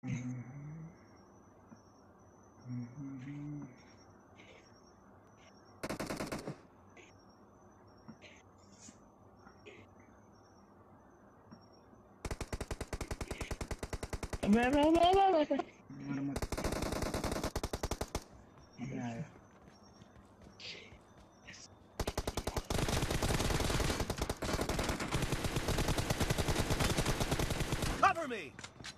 मर मत आया Cover me.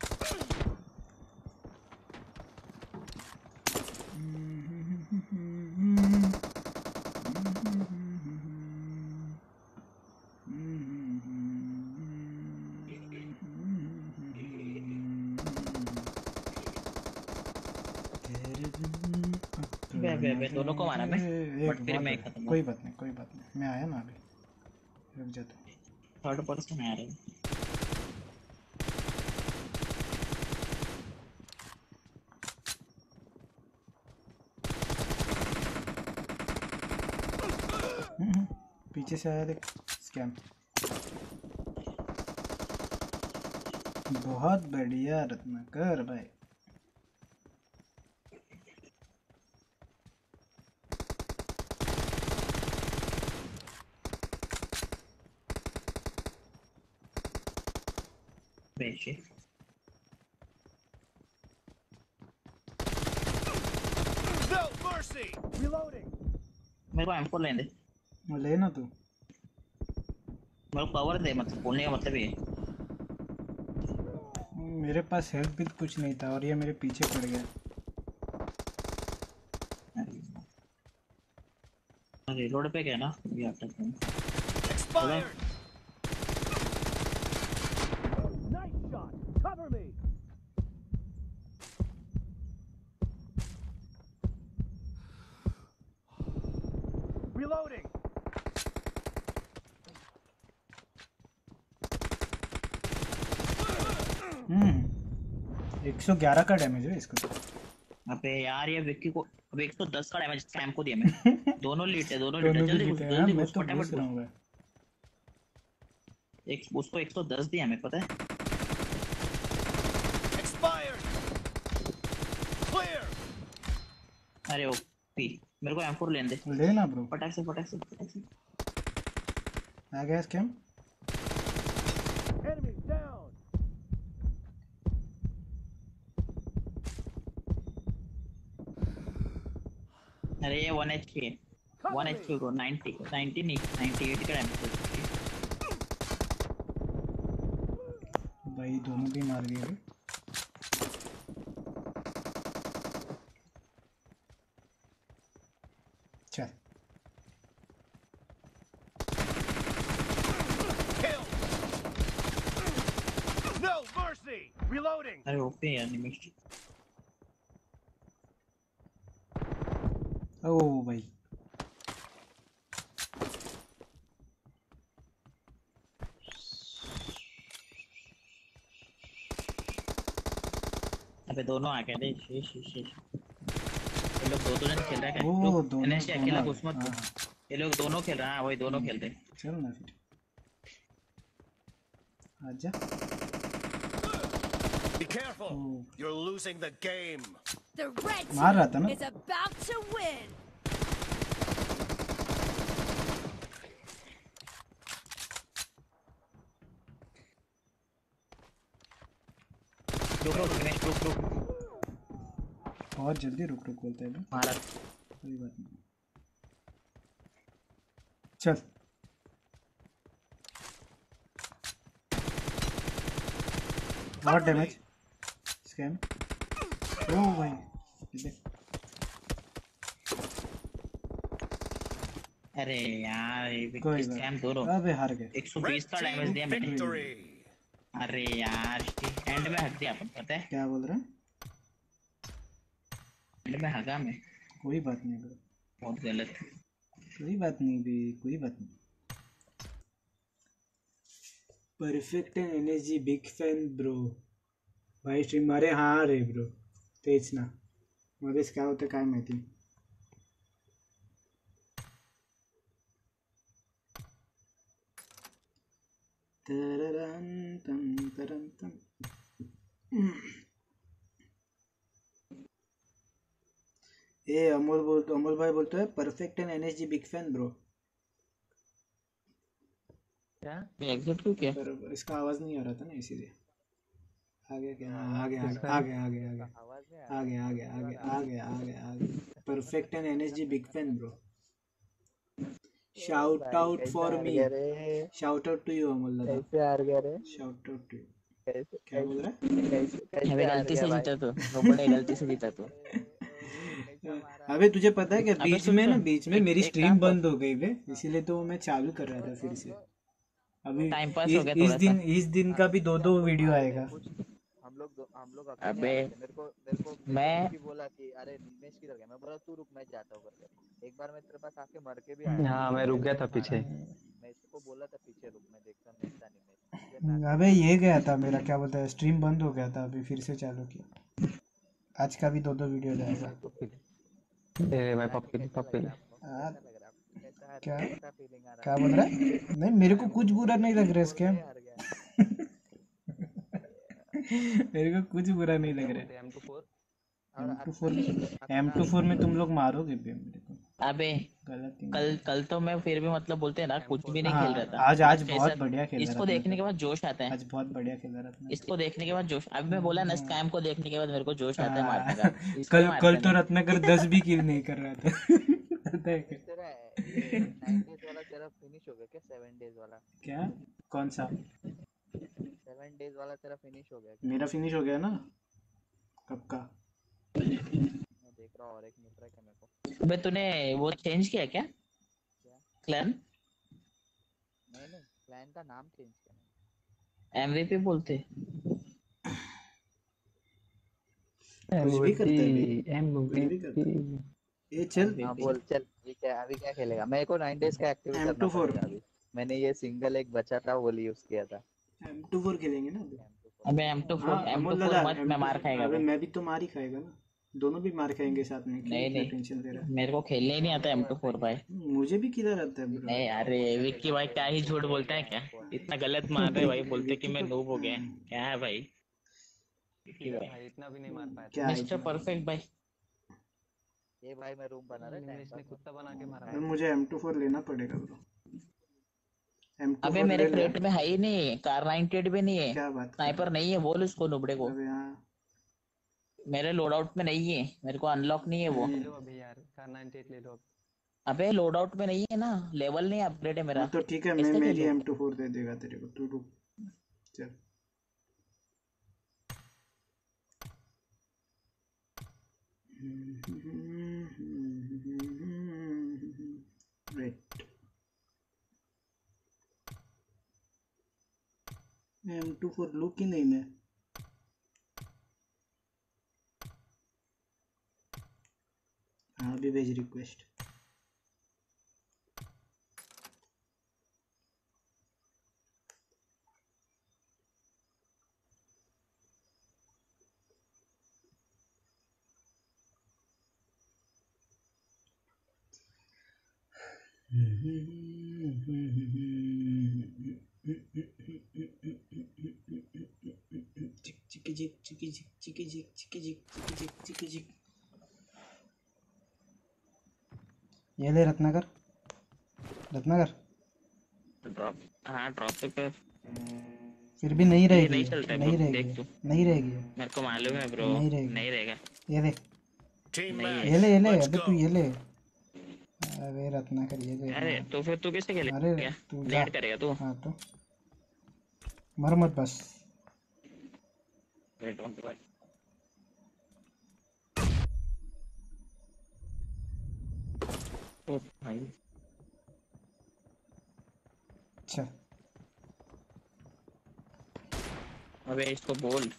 बे दोनों को मारा मैं, बट फिर मैं खत्म। कोई बात नहीं मैं आया ना अभी, रुक जा तू। थर्ड पर्सन आ रहे हैं। पीछे से आया देख स्कैम। बहुत बढ़िया रत्नाकर भाई। बेचे No mercy. Reloading. मेरे को M4 लेने दे, लेना तू। मेरे को कवर दे, मतलब बोलने का मतलब ये। मेरे पास हेल्प भी कुछ नहीं था और ये मेरे पीछे पड़ गया। रिलोड पे क्या ना ये आता है। Expired. Nice shot. Cover me. Reloading. 111 का डैमेज है इसको। अबे यार ये विक्की को अब 110 का डैमेज स्कैम को दिया मैं। दोनों लीड है, दोनों लीड है। जल्दी घुस, जल्दी घुस, फटाफट घुस। एक उसको 110 दिया मैं, पता है। Expired. Clear. अरे ओपी, मेरे को M4 लेने दे। लेना ब्रो। फटाक से फटाक से फटाक से। आ गया स्कैम। Enemy down. अरे ये 1 HP है, 1 HP को 90 नहीं 98 का डैमेज है। भाई दोनों भी मार दिए। चल Kill. No mercy. Reloading. अरे ओपी यार निमिष। ओ भाई अबे दोनों आ गए थे। ये लोग दो जन खेल रहे हैं। वो दोनों अकेला घुस मत। ये लोग दोनों खेल रहे हैं। वही दोनों खेल रहे हैं। चल ना फिर आजा। Be careful. You're losing the game. The red मार रहा था ना। team is about to win. रुक। बहुत जल्दी रुक बोलते हैं मारा। कोई बात नहीं। चल और डैमेज स्कैम। ओ भाई अरे यार कोई स्कैम दोनों। अबे हार गए। 120 का डैमेज दिया मैंने। Victory. अरे यार एंड में हक दिया अपन, पता है। क्या बोल रहे हैं? एंड में हगा मैं। कोई बात नहीं ब्रो, बहुत गलत। कोई बात नहीं भी, कोई बात नहीं। Perfect and energy big fan bro भाई स्ट्रीम मारे। हाँ रे ब्रो तेच ना, मध्येच काय होतं काय माहिती। तररंतम तरंतम ए अमोल भाई बोलते हैं perfect and NSG big fan bro. क्या मैं एग्जिट क्यों किया? पर इसका आवाज नहीं आ रहा था ना इसीलिए। आगे क्या? हाँ, आगे आगे आगे आगे आगे आवाज नहीं आगे आगे आगे आगे आगे आगे perfect and NSG big fan bro. Shout out for me, shout out to you Amol दादा, कैसे हार गया रे? Shout out to you. कैसे क्या बोल रहा है? अबे गलती से जीता तू, रोबोट गलती से जीता तू। अबे तुझे पता है क्या, अबे बीच सुन में ना, सुन, बीच में एक- मेरी एक स्ट्रीम काम कर। बंद हो गई बे, इसीलिए तो मैं चालू कर रहा था फिर से। अभी टाइम पास हो गया इस थोड़ा दिन का भी दो वीडियो आएगा। हम लोग अबे, मेरे को मैं- भी बोला कि अरे निमेश किधर गया, मैं बोला तू रुक मैं जाता हूँ करके। एक बार मैं तेरे पास आके मर के भी आया। हाँ मैं रुक गया था पीछे। मैं इसको बोला था पीछे रुक, मैं देखता नहीं था निमेश। अबे ये गया था मेरा, क्या बोलता है, स्ट्रीम बंद हो गया था, अभी फिर से चालू किया। आज का भी दो वीडियो जाएगा। ए भाई पप्पी पप्पी आ, क्या फीलिंग आ रहा क्या बोल रहा है? नहीं मेरे को कुछ बुरा नहीं लग रहा है इसके। हार गया। मेरे को कुछ बुरा नहीं लग रहा है। M24 में तुम लोग मारोगे भी मेरे को। अबे गलत ही कल तो मैं फिर भी मतलब बोलते हैं ना, कुछ भी नहीं हाँ, खेल रहा था। आज जैसा- बहुत बढ़िया खेल रहा इसको था देखने के मतलब। बाद जोश आता है। आज बहुत बढ़िया खेल रहा था। इसको देखने के बाद जोश, अब मैं बोला ना स्कैम को देखने के बाद मेरे को जोश आता है मारने का। इसलिए कल मारते तो नहीं। रत्नाकर 10 भी किल नहीं कर रहा था। पता है क्या? तेरा 9 डेज वाला तेरा फिनिश हो गया क्या? 7 डेज वाला, क्या? कौन सा? 7 डेज वाला तेरा फिनिश हो गया क्या? मेरा फिनिश हो गया ना कब का। मैं देख रहा हूँ और एक मित्र है क्या मेरे को। अबे तूने वो चेंज किया क्या क्लैन? नहीं प्लान का नाम चेंज किया। एमवीपी बोलते। कुछ भी करता है भाई, कुछ भी MVP करता है। ये चल हाँ बोल चल। अभी क्या खेलेगा? मेरे को 9 डेज का एक्टिव करना M24 पड़ेगा अभी। मैंने ये सिंगल एक बचा था वो यूज किया था। M24 खेलेंगे ना अभी। अबे M24 हाँ, अमोल M24 दादा, मत, मैं मार खाएगा अबे वो। मैं भी तो मार ही खाएगा ना, दोनों भी मार खाएंगे साथ में। क्यों नहीं क्या नहीं, टेंशन ले रहा है? मेरे को खेलने ही नहीं आता M24 भाई। मुझे भी किधर आता है ब्रो। नहीं अरे विक्की भाई क्या ही झूठ बोलता है क्या, इतना गलत मान रहे भाई, बोलते कि मैं नूब हो गया। क्या है भाई विक्की भाई? भाई इतना भी नहीं मार पाया क्या मिस्टर परफेक्ट भाई। ये भाई मैं रूम बना रहा निमेश ने है। कुत्ता बना के मारा अबे मुझे M24 लेना पड़ेगा ब्रो। अबे M24 मेरे ले ले। क्रेट में है ही नहीं, कार 98 भी नहीं है, क्या बात कर स्नाइपर नहीं है, बोल उसको नुबड़े को। अबे हाँ, मेरे लोड आउट में नहीं है, मेरे को अनलॉक नहीं है वो। ले लो अभी यार कार 98 ले लो अब। अबे लोड आउट में नहीं है ना, लेवल नहीं अपग्रेड है मेरा। हाँ तो ठीक है, मैं कैसे मेरी खेलूं? M24 दे देगा तेरे को, तू रुक। चल वेट, M24 लूँ कि नहीं मैं? हाँ अभी भेज रिक्वेस्ट। ये ले रत्नाकर, रत्नाकर ड्रॉप, हाँ ड्रॉप पे फिर भी नहीं रहेगी, नहीं चलता है नहीं bro, रहेगी, देख तू। नहीं रहेगी। मेरे को मालूम है ब्रो, नहीं रहेगी। नहीं रहेगा। ये ले, Team नहीं match. है। ये ले, ये ले, Let's अबे go. तू ये ले। अरे रत्नाकर ये ले। अरे तो फिर तू कैसे अरे खेलेगा? तू जा। नेट करेगा तू? हाँ तो मर मत बस। वेट ऑन भाई। ओ भाई अच्छा अबे इसको बोल,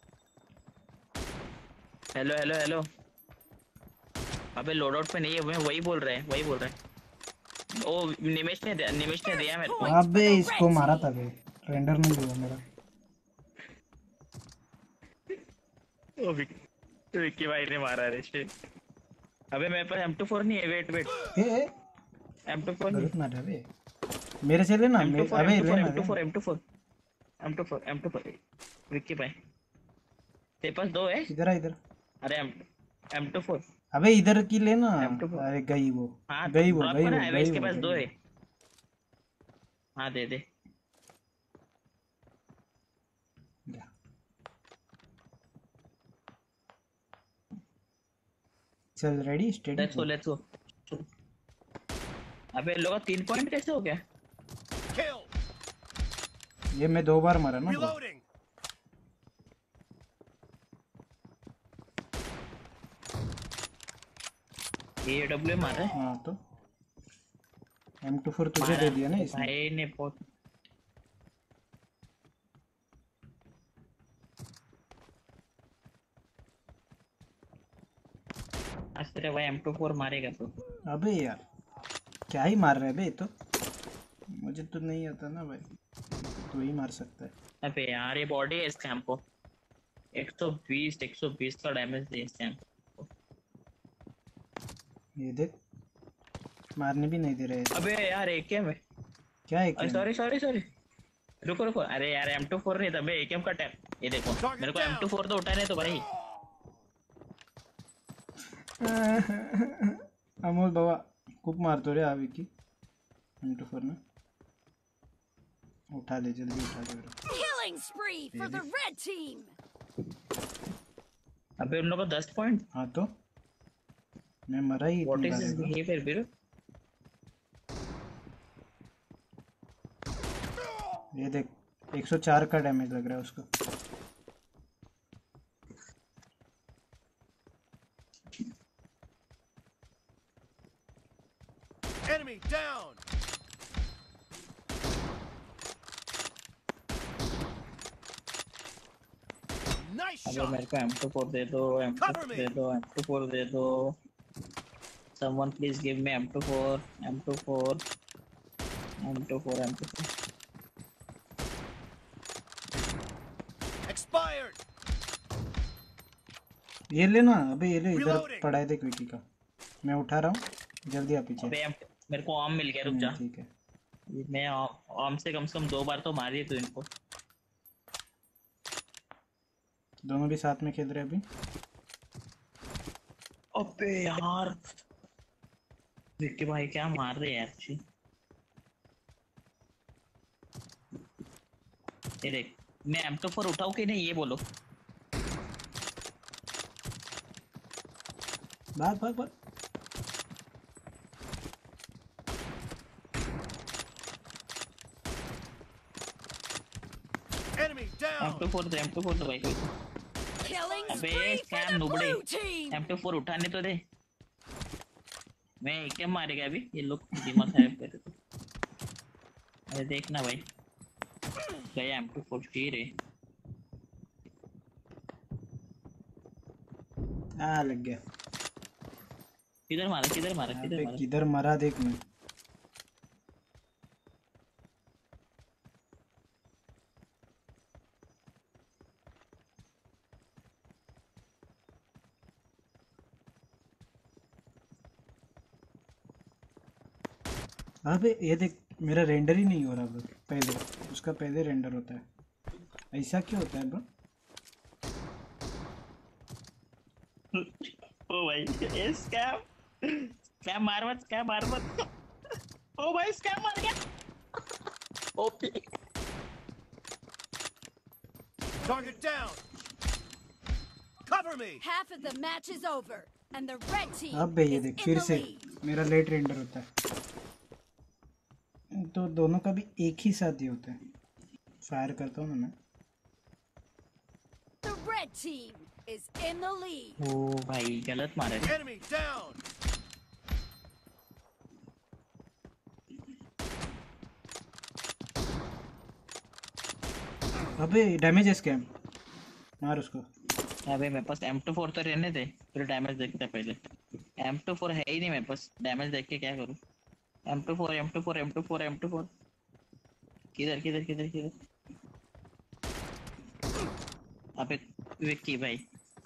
हेलो हेलो हेलो। अबे लोड आउट पे नहीं है, मैं वही बोल रहा है, वही बोल रहा है। ओ निमेश ने दिया मेरे को। अबे इसको मारा था बे, रेंडर नहीं हुआ मेरा। ओ विक्की भाई ने मारा रे शिट। अबे मेरे पास M24 नहीं है, वेट वेट, ए M24 नहीं। गलत मार बे, मेरे से लेना। M24 अबे M24 लेना M24 M24 M24 M24 Vicky भाई तेरे पास दो है? इधर आ इधर। अरे M24 अबे इधर की लेना। M24 अरे गई वो, हाँ गई वो, ड्रॉप गई करा वो, है गई इसके वो, पास गई दो वो। है। हाँ दे दे। जा। चल ready steady let's go let's go. अबे इन लोगों का 3 पॉइंट कैसे हो गया? Kill. ये मैं 2 बार मरा ना bro। Reloading. ये डब्ल्यू मार रहा है। हाँ तो M24 तुझे मारा दे दिया ना इसने। भाई ने बहुत। आज तेरे भाई M24 मारेगा तो। अबे यार क्या ही मार रहे बे, तो मुझे तो नहीं आता ना भाई, तू ही मार सकता है। अबे यार ये बॉडी है इस कैंप को। 120 का डैमेज दे इस कैंप। ये देख मारने भी नहीं दे रहे। अबे यार एकेएम है। क्या है अरे क्या? सॉरी रुको रुको। अरे यार M24 नहीं था बे, एकेएम का टैप। ये देखो मेरे को M24 तो उठाने तो भाई। अमोल बाबा खूप मारतो रे अभी की M24 ने। उठा ले जल्दी, उठा ले bro। Killing spree for the red team. अबे उन लोगों को 10 पॉइंट। हाँ तो मैं मरा ही व्हाट इतनी इज बार दिस है bro। Behaviour bro? ये देख 104 का डैमेज लग रहा है उसको। Enemy down. Nice अबे shot. मेरे को M24 दे दो, Cover M24 me. दे दो, M24 दे दो। Someone please give me M24, M24, M24, M24। Expired. ये लेना। अबे ये ले, इधर Reloading. पड़ा है देख विकी का। मैं उठा रहा हूँ, जल्दी आ पीछे। अबे मेरे को आर्म मिल गया, रुक जा। ठीक है। मैं आर्म से कम 2 बार तो मारी तू इनको। दोनों भी साथ में खेल रहे हैं अभी। अबे यार विक्की भाई क्या मार रहे हैं यार जी। ये देख मैं M24 उठाऊं कि नहीं ये बोलो। भाग भाग भाग। Enemy down. M24 तो भाई कोई। Killing अबे spree for स्कैम the नुबड़े। blue team. M24 उठाने तो दे। मैं क्या मारेगा अभी ये लोग दिमाग खराब कर रहे। अरे देखना भाई गया M24 फिर है। लग गया। किधर मारा अबे किधर मरा देख मैं। अबे ये देख मेरा रेंडर ही नहीं हो रहा ब्रो। पहले उसका पहले रेंडर होता है। ऐसा क्यों होता है ब्रो? ओ भाई ये स्कैम मार मत। ओ भाई स्कैम मार गया। OP Target down. Cover me. Half of the match is over, and the red team अबे ये is देख in फिर the से lead. मेरा लेट रेंडर होता है। तो दोनों का भी एक ही साथ ही होता है। फायर करता हूँ ना मैं। The red team is in the lead. ओ भाई गलत मारा है। Enemy down. अबे डैमेज है स्कैम, मार उसको। अबे मेरे पास M24 तो रहने दे फिर डैमेज देखते पहले। M24 है ही नहीं मेरे पास, डैमेज देख के क्या करूँ। M24 किधर अबे विक्की भाई।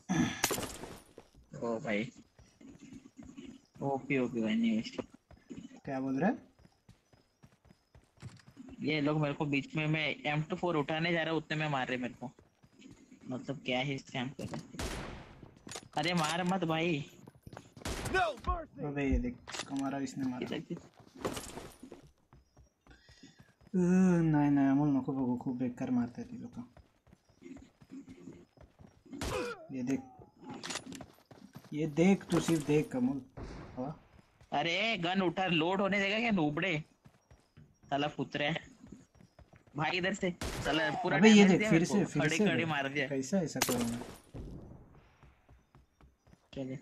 ओ भाई ओपी भाई नहीं क्या बोल रहा है? ये लोग मेरे को बीच में मैं M24 उठाने जा रहा हूँ उतने में मार रहे मेरे को। मतलब क्या ही स्कैम कर रहे। अरे मार मत भाई। No mercy. अबे ये देख इसको मारा इसने मारा किती- नाही नाही अमोल नको बघू खूप बेकार मारताय ती लोक ये देख तू सिर्फ देख अमोल हाँ अरे गन उठा, लोड होने देगा क्या नूबड़े, साला फुतरे भाई इधर से, साला पूरा अबे ये damage देख दिया फिर मेरे से को, खड़े खड़े देख। मार दिया। कैसा ऐसा करूँगा चलिए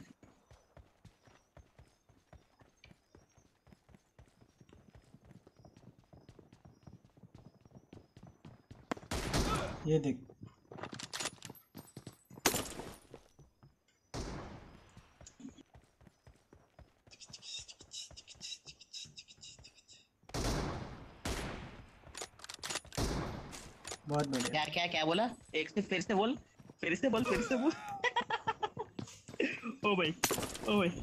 ये देख बहुत बढ़िया क्या क्या क्या बोला, एक से फिर से बोल, फिर से बोल, फिर से बोल। ओ भाई, ओ भाई,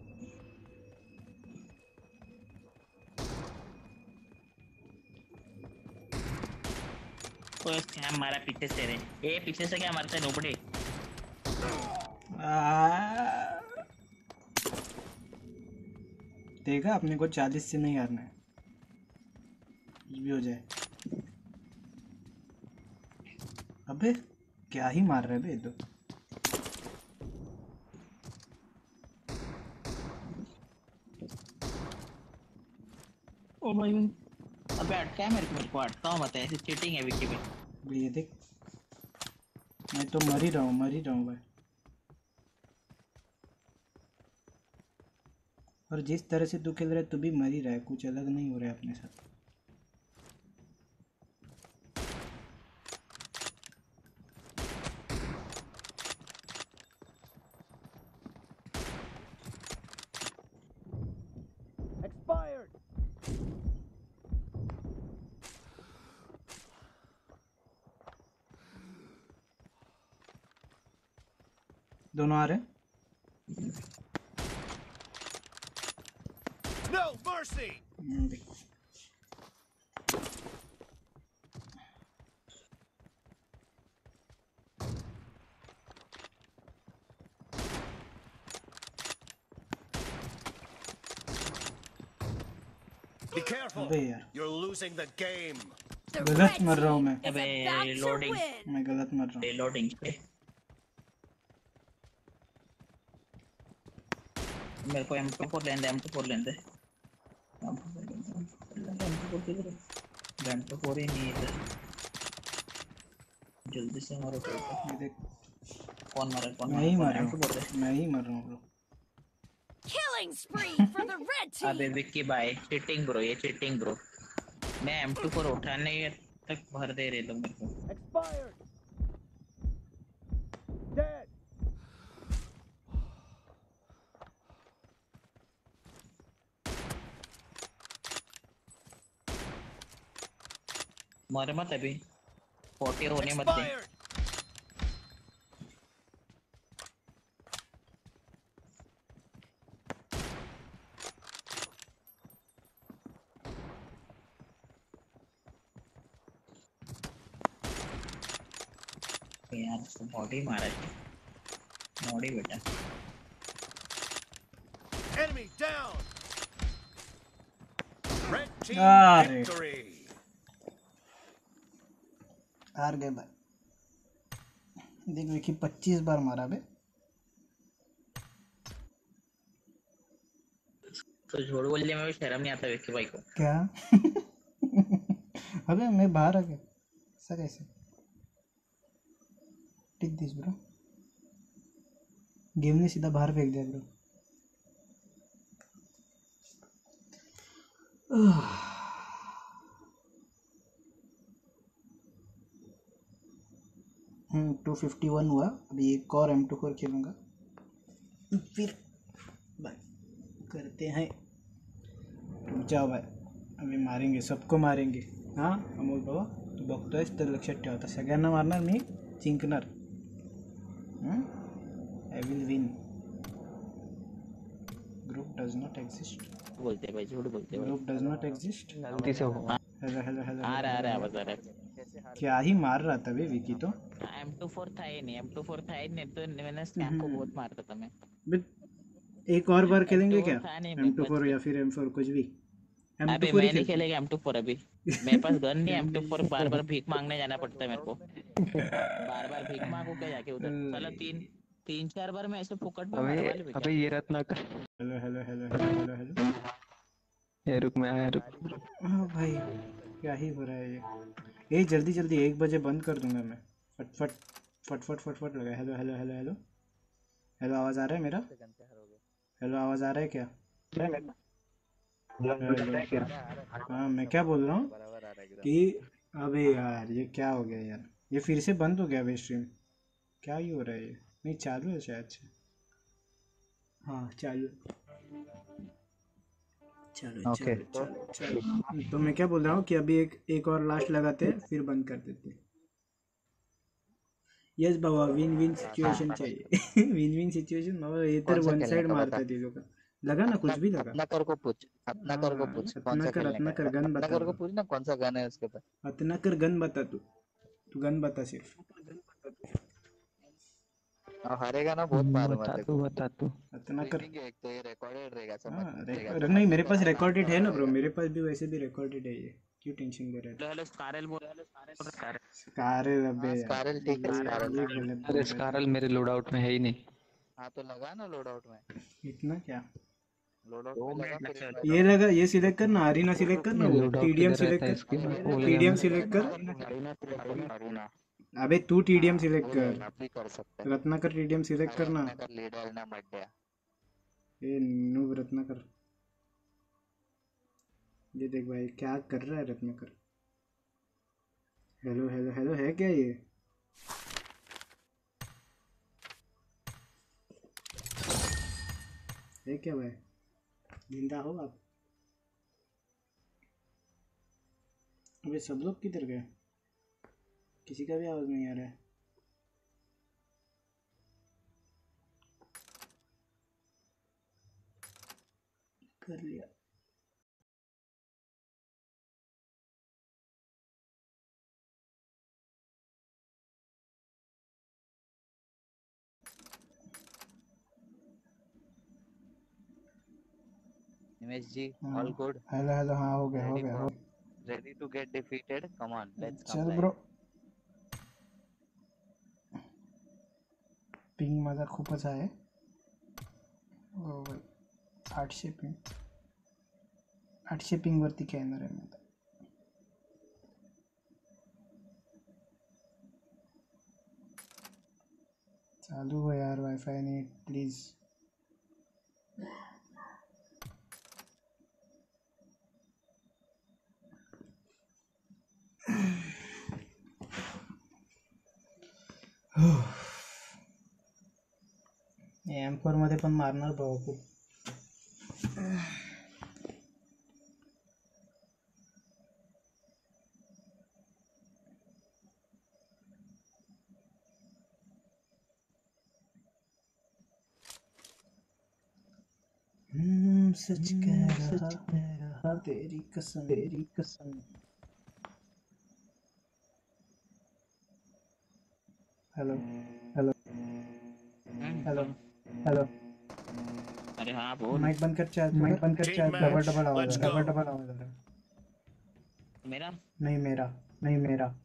ओ स्कैम मारा पीछे से रे, ए पीछे से क्या मारते हैं नोबड़े। देखा अपने को 40 से नहीं हारना है ये भी हो जाए अबे क्या ही मार रहे बे तो ओ भाई, अबे अटका है मेरे को अटका हूँ मत, ऐसी चीटिंग है विकी में। भाई ये देख मैं तो मर ही रहा हूँ भाई और जिस तरह से तू खेल रहा है तू भी मर ही रहा है कुछ अलग नहीं हो रहा है अपने साथ Expired. दोनों आ रहे हैं No mercy. देख Be careful. अबे यार You're losing the game. The गलत red मर रहा हूँ team मैं is अबे, about to loading. win. मैं गलत मर रहा हूँ रीलोडिंग पे मेरे को M24 लेने दे, M24 लेने दे, M24 किधर है? M24 ही नहीं है इधर, जल्दी से मारो कोई को। ये देख कौन मारा, कौन मैं ही मारा, मर रहा M24 है। हूँ मैं ही मर रहा हूँ bro Killing spree for the red अबे team. विक्की भाई चीटिंग ब्रो, ये चीटिंग ब्रो, मैं M24 उठाने तक भर दे रहे लोग मेरे को। Expired. Dead. मर मत अभी, 40 होने मत दे। Expired. यार उसको बॉडी मारा है, बॉडी बेटा। Enemy down. Red team Ah, victory. हार गए भाई देख विकी 25 बार मारा बे तो झूठ बोलने में भी शर्म नहीं आता विक्की भाई को। क्या अबे मैं बाहर आ गया ऐसा कैसे टिक दिस ब्रो गेम ने सीधा बाहर फेंक दिया ब्रो 251 हुआ अभी एक और M24 खेलूंगा फिर बाय करते हैं रुक जाओ भाई अभी मारेंगे सबको मारेंगे हां अमोल बाबा तू बघतोयस तर लक्षात ठेव आता सगळ्यांना मारणार मी जिंकणार I will win group does not exist बोलते भाई, झूठ बोलते भाई। ग्रुप डज नॉट एग्जिस्ट गलती से हुआ हेलो हेलो हेलो आ रहा है आवाज आ रहा है। कैसे हार क्या ही मार रहा था बे विकी तो M24 था ही नहीं, M24 था ही नहीं तो मैंने स्कैम को बहुत मारता था मैं। बे एक और बार खेलेंगे क्या? था नहीं मेरे M24 पास। या फिर M4 कुछ भी। अबे M24 ही मैं नहीं खेलते हैं। खेलेगा M24 अभी। मेरे पास गन नहीं है M24, बार बार भीख मांगने जाना पड़ता है मेरे को। बार बार भीख मांगू क्या जाके उधर? साला तीन चार बार मैं ऐसे फुकट में अबे मरवा ले अबे ये Ratnakar. Hello hello hello hello hello hello. ये रुक, मैं आया, रुक। हाँ भाई, क्या ही हो रहा है ये जल्दी जल्दी 1 बजे बंद कर दूंगा मैं। फट फट फट फट फट फट लगा। Hello hello hello hello hello, आवाज़ आ रहा है मेरा? गन से हारोगे। हेलो, आवाज़ आ रहा है क्या? हेलो। आ हाँ, मैं क्या बोल रहा हूँ बराबर आ रहा है एकदम। कि अबे यार ये क्या हो गया यार, ये फिर से बंद हो गया अबे स्ट्रीम। क्या ही हो रहा है ये? नहीं, चालू है शायद से। हाँ चालू। चलो ओके। चलो चलो चलो, तो मैं क्या बोल रहा हूँ कि अभी एक और लास्ट लगाते हैं, फिर बंद कर देते हैं। यस बाबा, विन विन सिचुएशन चाहिए। विन विन सिचुएशन बाबा, ये कौन तर सा वन खेलने साइड का मारता बता। है तीनों का। लगा ना, कुछ भी लगा। अपना कर को पूछ, अपना कर को हाँ, पूछ कौन सा रत्नाकर खेलने का रत्नाकर है। गन अपना बता कर को ब्रो। पूछ ना कौन सा गन है उसके पास। रत्नाकर गन बता तू गन बता सिर्फ। और हारेगा ना बहुत मारूंगा बता तेरे तू, को। बता तू। रत्नाकर। स्ट्रीमिंग है एक तो ये रिकॉर्डेड रहेगा, समझ हाँ रहेगा नहीं, समझ में मेरे पास तेरा नाम रिकॉर्डेड है कवर ना ब्रो, आएगा। मेरे पास भी वैसे भी रिकॉर्डेड है ये। क्यों टेंशन ले रहे हेलो हेलो स्कारल बोल स्कारल। कार अबे हाँ यार, स्कारल ठीक है, स्कारल ये ठीक है। गलत अरे बोल रहे स्कारल मेरे लोड आउट में है ही नहीं। हाँ तो लगा ना लोड आउट में। थे। इतना क्या? लोड आउट में लगा फिर invite ये कर। लगा, ये सिलेक्ट करना, आरीना सिलेक्ट करना, ये वो लोड आउट टीडीएम किधर रहता सिलेक्ट है कर, इसकी, मैं भूल गया टीडीएम मैं। सिलेक्ट कर। अरुणा अबे तू टीडीएम हाँ सिलेक्ट वो कर, लेना भी कर सकता है। रत्नाकर टीडीएम सिलेक्ट अरे करना। अपना कर लीडर ना मत दिया। ये नूब रत्नाकर, ये देख भाई क्या कर रहा है रत्नाकर। हेलो हेलो हेलो, है क्या ये? है क्या भाई? जिंदा हो आप? अबे सब लोग किधर गए? किसी का भी आवाज नहीं आ रहा है। कर लिया। हिमेश जी हाँ ऑल गुड। हेलो हेलो, हाँ हो गया हो रेडी गया फॉर हो ready to get defeated, come on let's come चल लाइव। ब्रो, पिंग माझा खूपच आहे. हो भाई, 800 पिंग, 800 पिंग वरती खेळणार आहे मी आता. चालू हो यार वाईफाय नेट प्लीज. M4 मध्ये पण मारणार भाऊ खूप. सच कह रहा तेरी कसम. हेलो हेलो हेलो हेलो, अरे हाँ बोल। माइक बंद कर, चार्ज माइक बंद कर, Team charge. Double match. Double आवाज Let's आ रहा है, go. डबल डबल आवाज आ रहा है. मेरा नहीं मेरा, नहीं मेरा,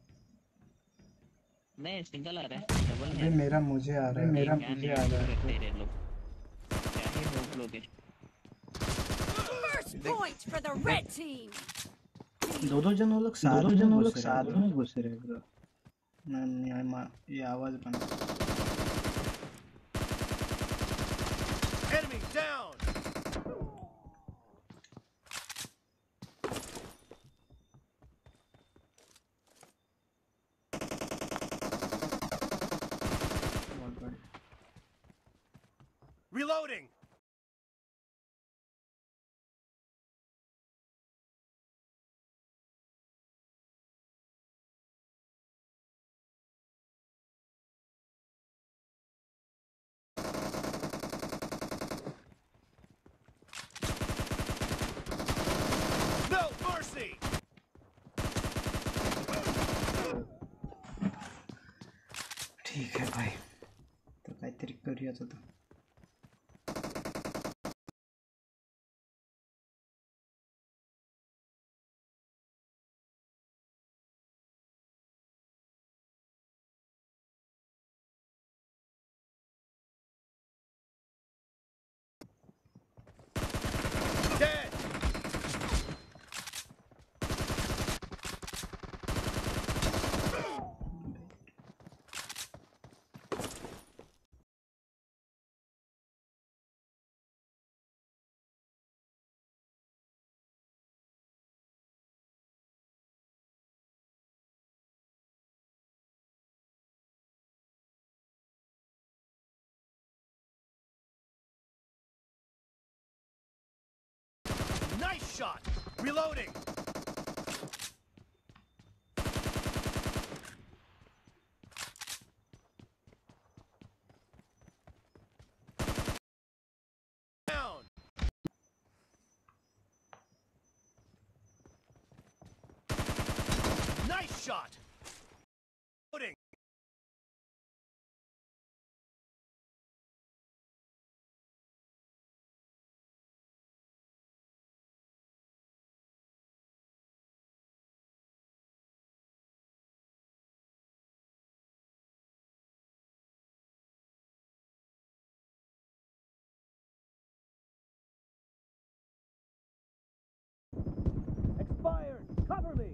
नहीं सिंगल आ रहा है, डबल अबे नहीं। मेरा मुझे आ रहा है, मेरा क्या मुझे नहीं आ रहा है. तेरे लोग, क्या ही लोग लोग हैं। First point for the red team. दो जन लोग साथ में घुस रहे ब्रो. ये आवाज बंद. Enemy down. Reloading. No mercy. ठीक है भाई, तो काहीतरी करूयाच आता. Reloading. Down. Nice shot. Reloading. Expired. Cover me.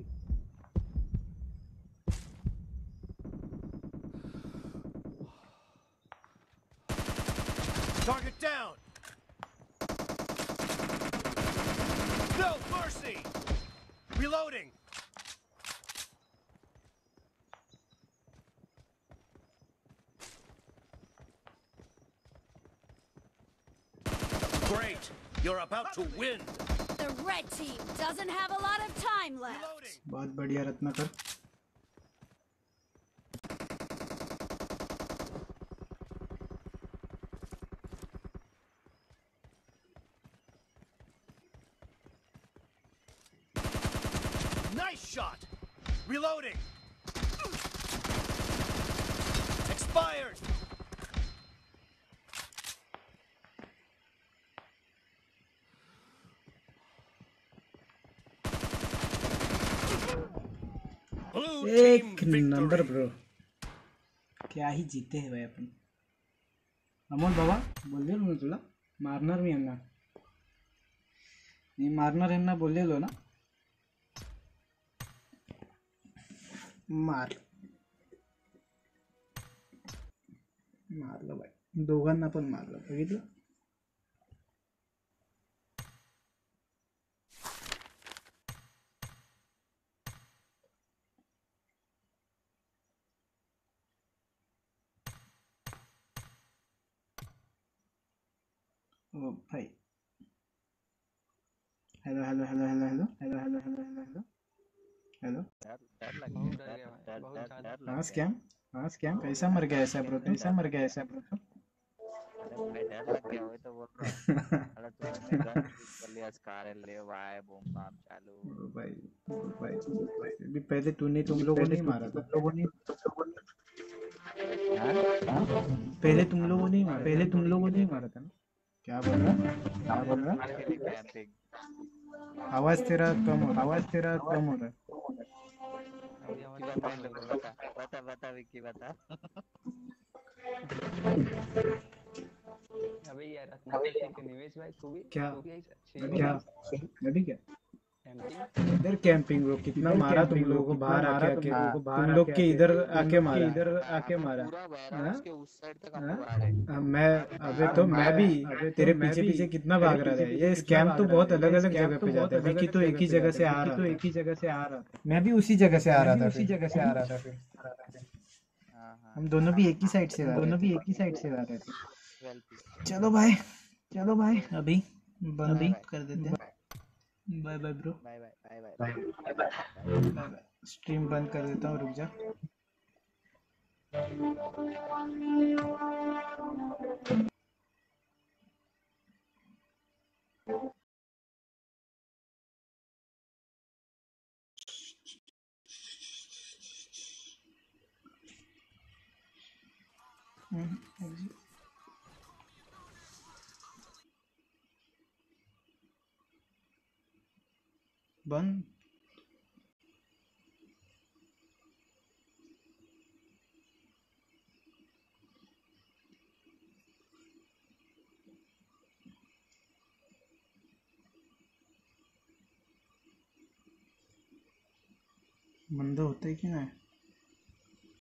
Target down. No mercy. Reloading. Great. You're about to win. The red team doesn't have a lot of time left. Reloading. बहुत बढ़िया Ratnakar. Nice shot. Reloading. Expired. Blue team एक नंबर victory. Bro. क्या ही जीते हैं भाई अपन. अमोल बाबा बोललेलो ना तुला मारणार मी यांना. मी मारणार यांना बोललेलो ना. मारलं बाई. दोघांना पण मारलं बघितलं. ओ भाई. Hello hello hello hello hello hello hello hello hello hello hello. डर लग बहुत गया, डर गया भाई, डर बहुत डर ज्यादा. डर लग हाँ गया। स्कैम कैसा मर गया ऐसा ब्रो. कैसा मर गया ऐसा ब्रो. अरे भाई डर लग गया, वही तो बोल रहा हूँ। अरे तूने गन यूज कर लिया, स्कार ले भाई, बूम बाम चालू। ओ भाई अभी पहले तूने तुम लोगों ने ही मारा था. पहले तुम लोगों ने ही मारा था ना. क्या बोल रहा. मार के लिए कैंपिंग। आवाज तेरा कम हो रहा है. अभी आवाज विक्की बता इन लोगों को, बता बता विक्की बता। अबे यार रत्नाकर ठीक है. निवेश भाई तू भी क्या? ऐसा क्या अभी क्या कैंपिंग. इधर कैंपिंग ब्रो. कितना मारा तुम लोगों को बाहर आके तुम लोग के इधर आके मारा. पूरा हाँ? वायरस के उस साइड तक हम हाँ? लोग आ रहे हैं। मैं अबे तो मैं भी तेरे पीछे कितना भाग रहा था. ये स्कैम तो बहुत अलग अलग जगह पे जाता है. विकी तो एक ही जगह से आ रहा था. मैं भी उसी जगह से आ रहा था फिर. हाँ हाँ हम दोनों भी एक ही साइड से आ रहे थे. 12 पीस। चलो भाई अभी बंद बाय। कर देते हैं. Bye bye bro. Bye bye bye bye. Bye bye. Stream बंद कर देता हूँ. रुक जा. exit. बंद. बंद होता है कि नहीं.